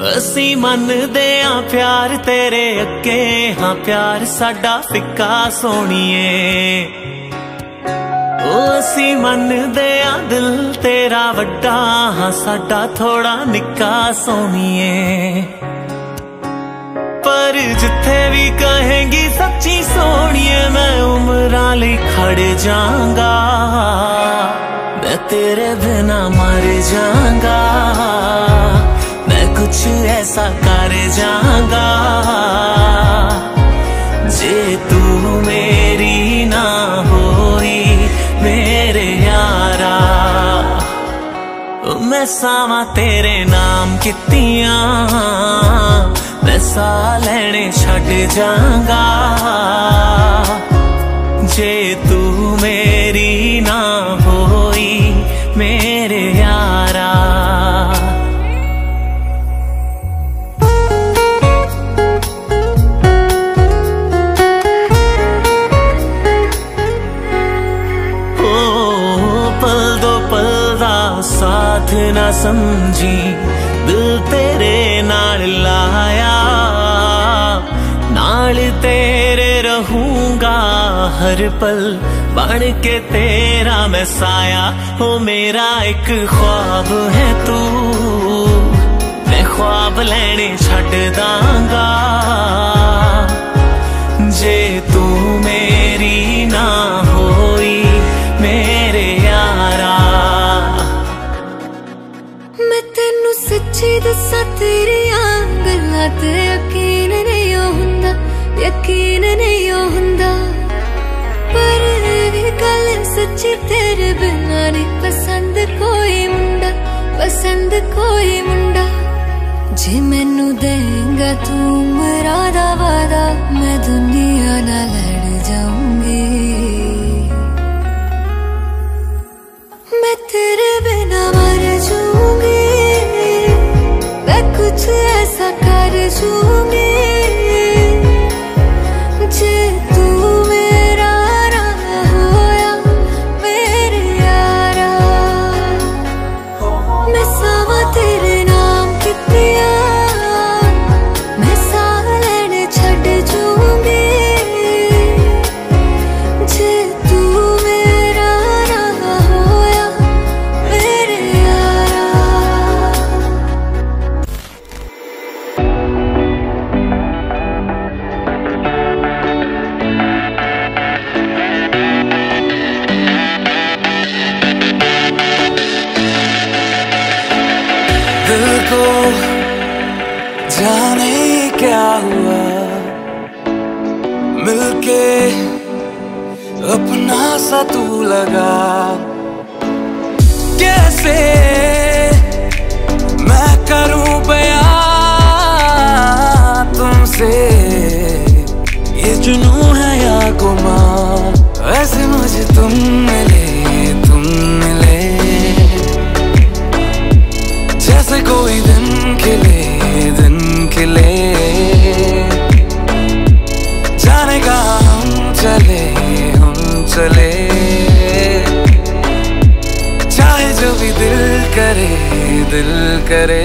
असी मनदे आ प्यार तेरे अगे, हाँ प्यार साडा फिक्का सोनिए। असी मनदे आ दिल तेरा वड्डा, हाँ साडा थोड़ा निक्का सोनिए। पर जिथे भी कहेंगी सच्ची सोनिए, मैं उम्रां लई खड़ जाऊंगा। मैं तेरे बिना मर जाऊंगा, मैं कुछ ऐसा कर जाऊंगा। जे तू मेरी ना होई मेरे यारा, मैं सावा तेरे नाम कितियां, मैं सा लेने छड़ जाऊंगा। जे तू मेरी ना होई मेरे यारा। साथ ना समझी दिल तेरे नाल लाया, नाल तेरे रहूंगा हर पल बन के तेरा मैं साया। हो मेरा एक ख्वाब है तू, मैं ख्वाब लेने छड़ दांगा। जे तू मेरी ना होई मेरे यारा। मैं तेनू सच्ची दसा तेरिया गल्लां ते यकीन नहीं हुंदा, यकीन नहीं हुंदा। पर गल सच्ची तेरे बिना नहीं पसंद कोई मुंडा, पसंद कोई मुंडा। जे मैनू देंगा तू मेरा दा वादा, मैं दुनिया नाल लड़ जाऊंगी। मैं तेरे बिना मर जाऊंगी, मैं कुछ ऐसा कर जाऊंगी। जे तू मेरा ना होया मेरे यारा, मैं सावा तेरे नाम कितिया, मैं सा लेने छड़ जाऊंगी। जे तू मेरा ना होया मेरे यारा। दिल को जाने क्या हुआ, मिलके अपना सा तू लगा। कैसे मैं करूं बयां तुमसे, ये जुनून है या गुमान। वैसे मुझे तुम मिले, तुम मिले जैसे कोई दिन खिले, दिन खिले। जाने का हम चले, हम चले। चाहे जो भी दिल करे, दिल करे।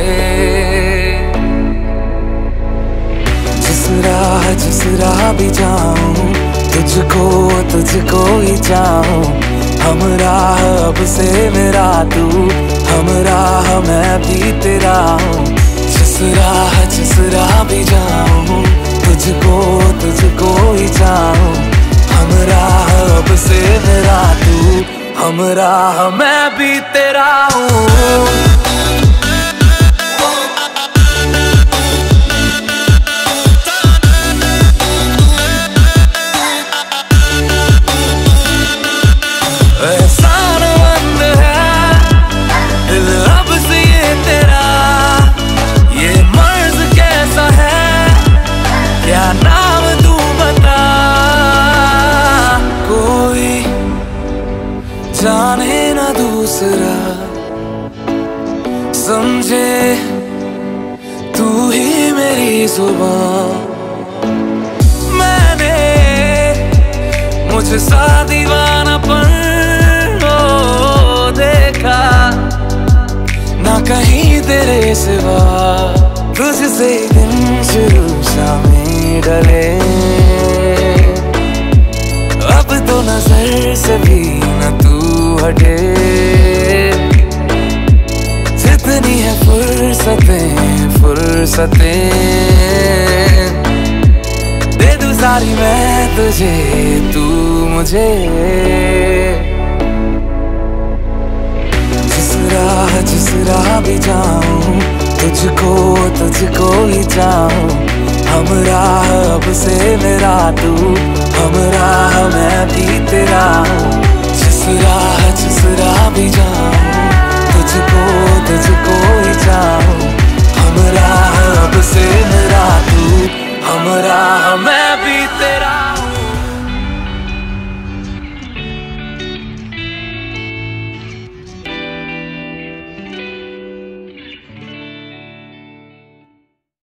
जिस राह भी जाऊं, तुझको तुझको ही चाहूं। हम राह अब से मेरा तू, हम राह मैं भी तेरा हूँ। जिस राह भी जाऊं, तुझको तुझको ही चाहूं। हम राह अब से मेरा तू, हम राह मैं भी तेरा हूँ। जाने ना दूसरा समझे तू ही मेरी जुबान। मैंने मुझसा दीवानापन देखा ना कहीं तेरे सिवा। तुझसे दिन शुरू शामें ढले, अब तो नजर से भी न तू हटे। जितनी है फुर्सतें फुर्सतें, दे दूं सारी मैं तुझे तू मुझे। जिस राह भी जाऊं तुझको ही चाहूं। हमराह अब से मेरा तू, हमराह मैं भी तेरा हूँ। जिस राह भी जाऊं तुझको